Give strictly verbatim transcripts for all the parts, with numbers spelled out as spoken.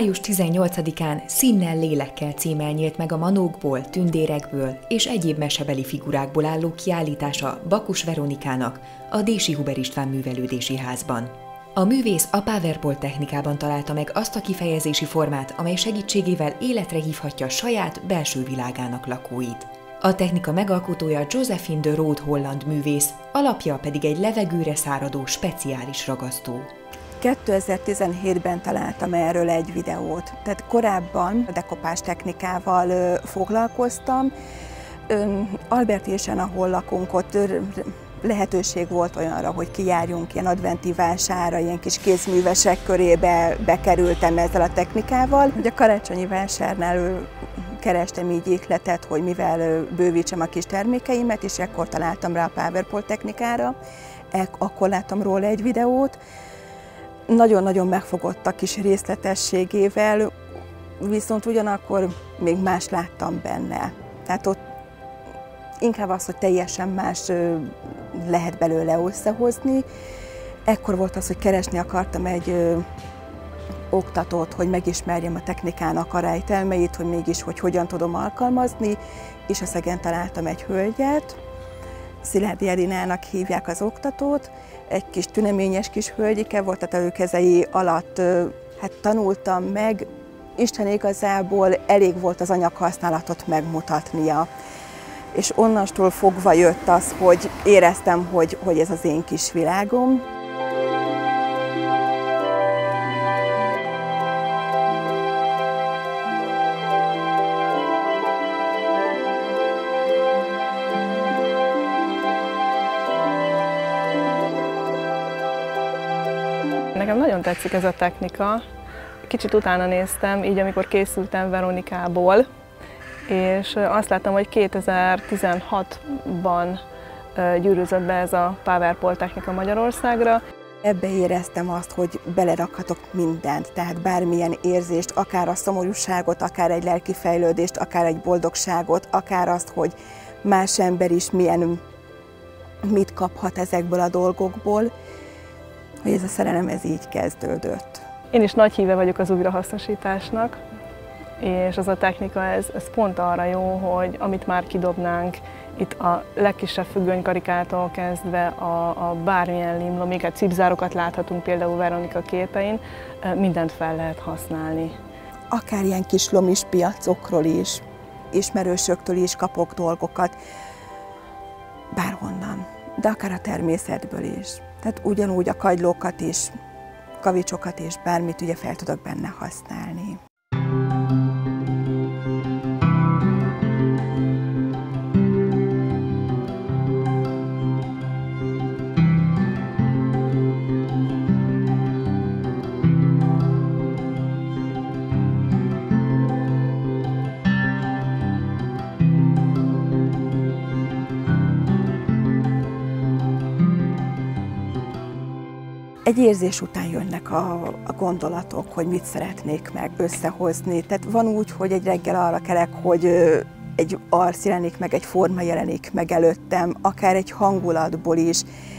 május tizennyolcadikán Színnel, lélekkel címmel nyílt meg a manókból, tündérekből és egyéb mesebeli figurákból álló kiállítása Bakus Veronikának a Dési Huber István Művelődési Házban. A művész a PowerPoint technikában találta meg azt a kifejezési formát, amely segítségével életre hívhatja saját belső világának lakóit. A technika megalkotója Josephine de Rode holland művész, alapja pedig egy levegőre száradó speciális ragasztó. kétezer-tizenhétben találtam erről egy videót, tehát korábban a dekopás technikával foglalkoztam. Albert ésen, ahol lakunk, ott lehetőség volt olyanra, hogy kijárjunk ilyen adventi vásárra, ilyen kis kézművesek körébe bekerültem ezzel a technikával. Ugye a karácsonyi vásárnál kerestem így ihletet, hogy mivel bővítsem a kis termékeimet, és ekkor találtam rá a PowerPoint technikára. Akkor láttam róla egy videót. Nagyon-nagyon megfogott a kis részletességével, viszont ugyanakkor még más láttam benne. Tehát ott inkább az, hogy teljesen más lehet belőle összehozni. Ekkor volt az, hogy keresni akartam egy ö, oktatót, hogy megismerjem a technikának a rejtelmeit, hogy mégis, hogy hogyan tudom alkalmazni, és a Szegen találtam egy hölgyet, Szilágyi Edinának hívják az oktatót, egy kis tüneményes kis hölgyike volt, tehát ő kezei alatt ö, hát tanultam meg, Isten igazából elég volt az anyaghasználatot megmutatnia. És onnantól fogva jött az, hogy éreztem, hogy, hogy ez az én kis világom. Nekem nagyon tetszik ez a technika. Kicsit utána néztem, így amikor készültem Veronikából, és azt láttam, hogy kétezer-tizenhatban gyűrűzött be ez a PowerPoint technika Magyarországra. Ebbe éreztem azt, hogy belerakhatok mindent, tehát bármilyen érzést, akár a szomorúságot, akár egy lelki fejlődést, akár egy boldogságot, akár azt, hogy más ember is milyen, mit kaphat ezekből a dolgokból, hogy ez a szerelem ez így kezdődött. Én is nagy híve vagyok az újrahasznosításnak, és az a technika, ez, ez pont arra jó, hogy amit már kidobnánk, itt a legkisebb függönykarikától kezdve a, a bármilyen limlom, még egy cipzárokat láthatunk például Veronika képein, mindent fel lehet használni. Akár ilyen kis lomis piacokról is, ismerősöktől is kapok dolgokat, bárhonnan, de akár a természetből is. Tehát ugyanúgy a kagylókat is, kavicsokat és bármit ugye fel tudok benne használni. Egy érzés után jönnek a, a gondolatok, hogy mit szeretnék meg összehozni. Tehát van úgy, hogy egy reggel arra kelek, hogy egy arc jelenik meg, egy forma jelenik meg előttem, akár egy hangulatból is.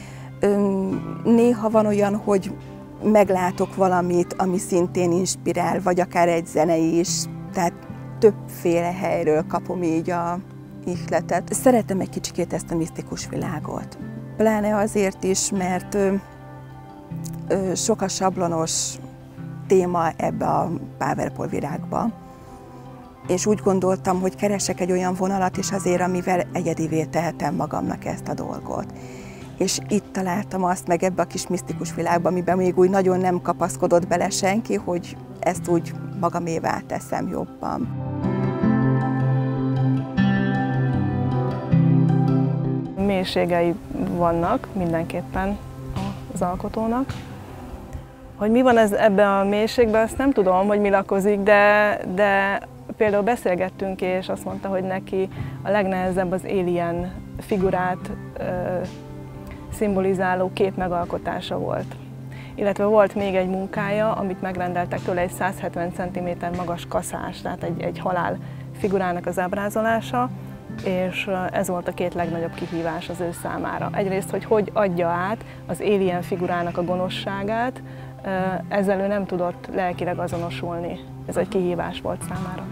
Néha van olyan, hogy meglátok valamit, ami szintén inspirál, vagy akár egy zene is. Tehát többféle helyről kapom így a ihletet. Szeretem egy kicsikét ezt a misztikus világot. Pláne azért is, mert sok a sablonos téma ebbe a PowerPoint virágba, és úgy gondoltam, hogy keresek egy olyan vonalat is azért, amivel egyedivé tehetem magamnak ezt a dolgot. És itt találtam azt meg ebbe a kis misztikus világba, amiben még úgy nagyon nem kapaszkodott bele senki, hogy ezt úgy magamévá teszem jobban. Mélységei vannak mindenképpen az alkotónak. Hogy mi van ez ebben a mélységben, azt nem tudom, hogy mi lakozik, de, de például beszélgettünk, és azt mondta, hogy neki a legnehezebb az alien figurát ö, szimbolizáló kép megalkotása volt. Illetve volt még egy munkája, amit megrendeltek tőle, egy száz hetven centiméter magas kaszás, tehát egy, egy halál figurának az ábrázolása, és ez volt a két legnagyobb kihívás az ő számára. Egyrészt, hogy hogy adja át az alien figurának a gonoszságát, ezzel ő nem tudott lelkileg azonosulni. Ez egy kihívás volt számára.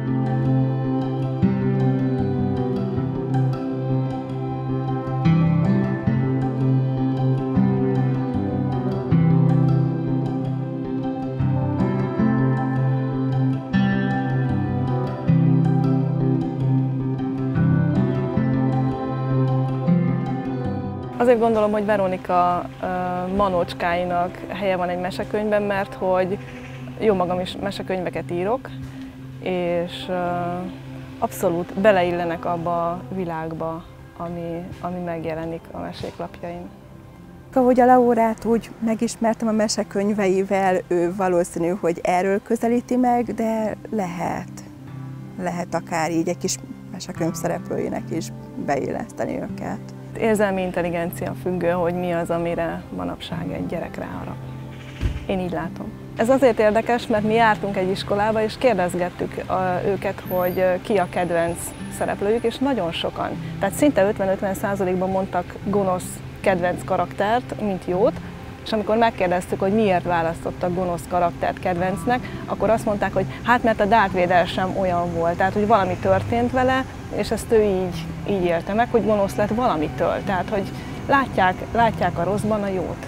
Azért gondolom, hogy Veronika manócskáinak helye van egy mesekönyvben, mert hogy jó magam is mesekönyveket írok, és abszolút beleillenek abba a világba, ami, ami megjelenik a mesék lapjain. Ahogy a Laurát úgy megismertem a mesekönyveivel, ő valószínű, hogy erről közelíti meg, de lehet, lehet akár így egy kis mesekönyv szereplőinek is beilleszteni őket. Érzelmi intelligencia függő, hogy mi az, amire manapság egy gyerek ráharap. Én így látom. Ez azért érdekes, mert mi jártunk egy iskolába, és kérdezgettük őket, hogy ki a kedvenc szereplőjük, és nagyon sokan. Tehát szinte ötven-ötven százalékban mondtak gonosz kedvenc karaktert, mint jót, és amikor megkérdeztük, hogy miért választottak gonosz karaktert kedvencnek, akkor azt mondták, hogy hát mert a Darth Vader sem olyan volt, tehát hogy valami történt vele, és ezt ő így, így élte meg, hogy gonosz lett valamitől, tehát hogy látják, látják a rosszban a jót.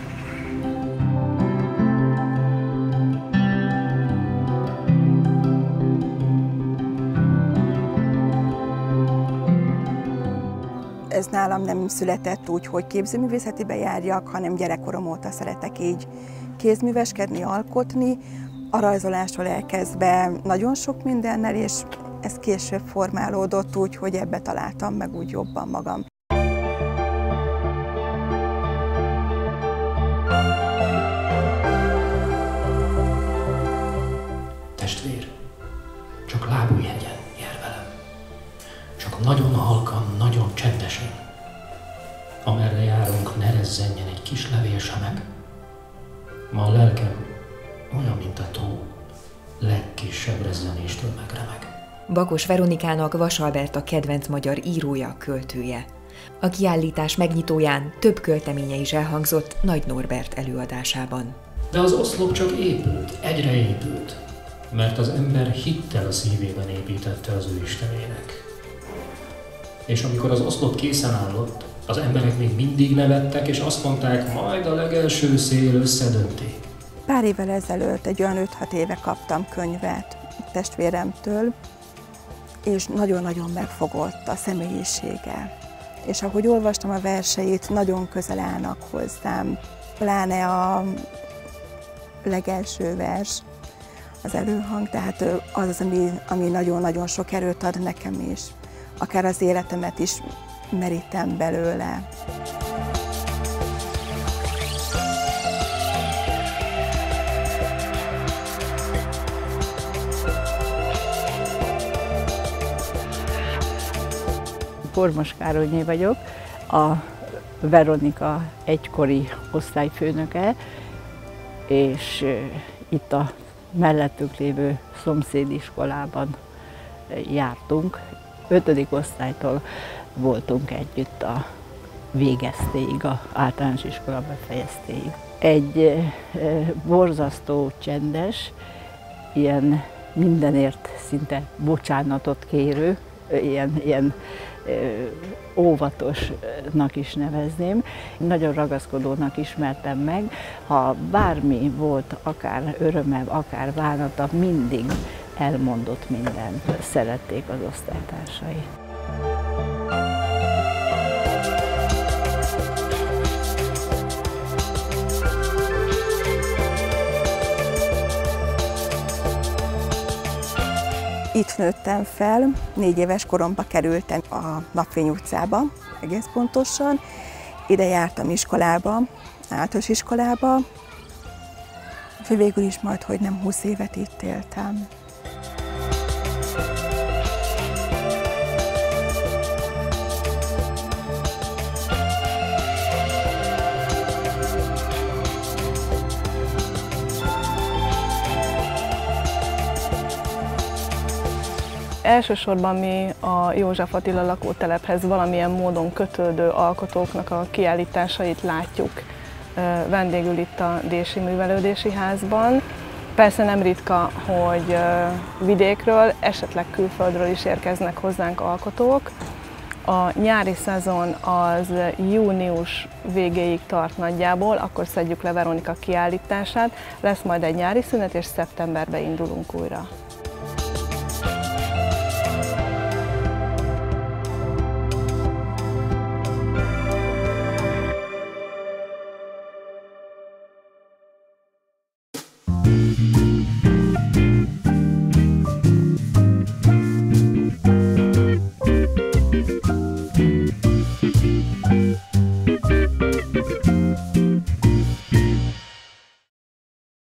Ez nálam nem született úgy, hogy képzőművészetibe járjak, hanem gyerekkorom óta szeretek így kézműveskedni, alkotni, a rajzolástól elkezdve nagyon sok mindennel, és ez később formálódott úgy, hogy ebbe találtam meg úgy jobban magam. Testvér, csak lábújhegyen jár velem, csak nagyon halkan, nagyon csendesen. Amerre járunk, ne rezzenjen egy kis levél se meg. Ma a lelkem olyan, mint a tó, legkisebb rezzenéstől megremeg. Bakos Veronikának Vas Albert a kedvenc magyar írója, költője. A kiállítás megnyitóján több költeménye is elhangzott Nagy Norbert előadásában. De az oszlop csak épült, egyre épült, mert az ember hittel a szívében építette az ő istenének. És amikor az oszlop készen állott, az emberek még mindig nevettek, és azt mondták, majd a legelső szél összedönti. Pár évvel ezelőtt, egy olyan öt-hat éve kaptam könyvet testvéremtől, és nagyon-nagyon megfogott a személyisége. És ahogy olvastam a verseit, nagyon közel állnak hozzám. Pláne a legelső vers, az előhang, tehát az az, ami, ami nagyon-nagyon sok erőt ad nekem is. Akár az életemet is merítem belőle. Kormos Károlyné vagyok, a Veronika egykori osztályfőnöke, és itt a mellettünk lévő szomszédiskolában jártunk. Ötödik osztálytól voltunk együtt a végeztéig, az általános iskola befejeztéig. Egy borzasztó csendes, ilyen mindenért szinte bocsánatot kérő, ilyen, ilyen óvatosnak is nevezném. Nagyon ragaszkodónak ismertem meg, ha bármi volt, akár öröme, akár bánata, mindig elmondott mindent, szerették az osztálytársai. Itt nőttem fel, négy éves koromban kerültem a Napfény utcába, egész pontosan. Ide jártam iskolába, általános iskolába, végül is majd, hogy nem húsz évet itt éltem. Elsősorban mi a József Attila lakótelephez valamilyen módon kötődő alkotóknak a kiállításait látjuk vendégül itt a Dési Művelődési Házban. Persze nem ritka, hogy vidékről, esetleg külföldről is érkeznek hozzánk alkotók. A nyári szezon az június végéig tart nagyjából, akkor szedjük le Veronika kiállítását, lesz majd egy nyári szünet, és szeptemberben indulunk újra.